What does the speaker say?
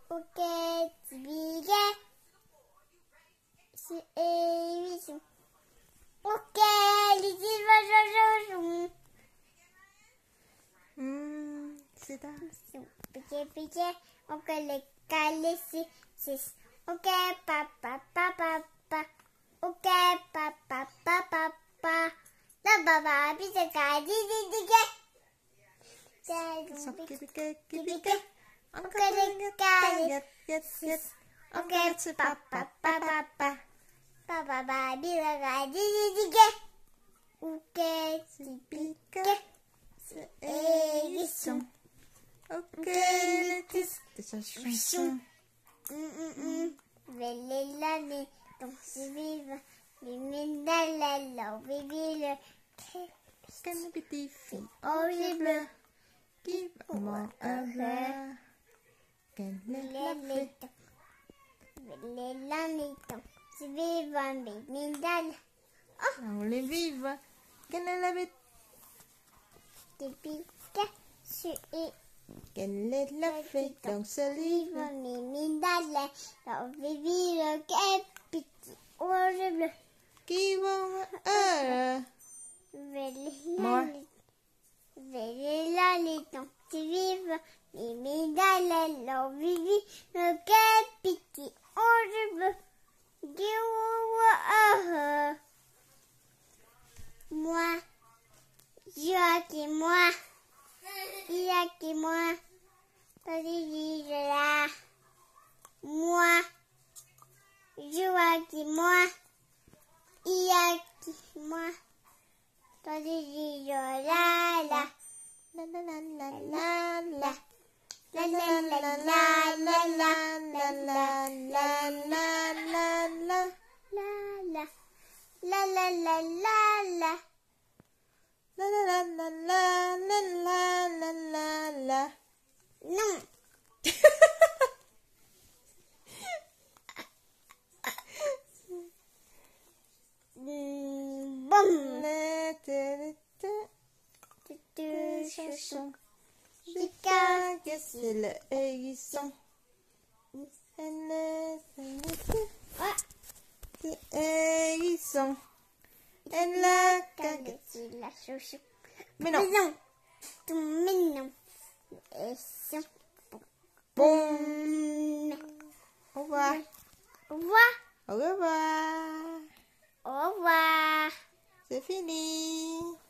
Ok, petit billet. C'est hérisson. Ok, les îles C'est ça. Piqué. Ok, les calés, c'est. Ok, papa. Ok, papa. La baba, bisa kadi dige. Piqué. Ok, les calés. Ok, c'est papa. Papa, bisa kadi dige. Ok, piqué. C'est hérisson. Ok, le titre de sa chanson. Velelani, donc c'est vive. Les mindales, vive. Quelle petite fille Horrible. Qui vraiment heureux. Quelle est la fée? Velelani, donc c'est vive. Les mindales. On les vive. Quelle est la bête? Quelle est la fée dans ce livre? Les mindales, vive. Quel petit horrible. Qui vraiment heureux? Moi. Velelani, donc c'est vive. Les mindales, vive. Quel petit horrible. Moi, moi, là. Moi, Non. Bon. Chanson. Chicago, c'est le hérisson. C'est hérisson. Elle a cagé. C'est la chouchou. Mais non. Mais non. Et ça. Bon. Au revoir. Au revoir. Au revoir. Au revoir. C'est fini.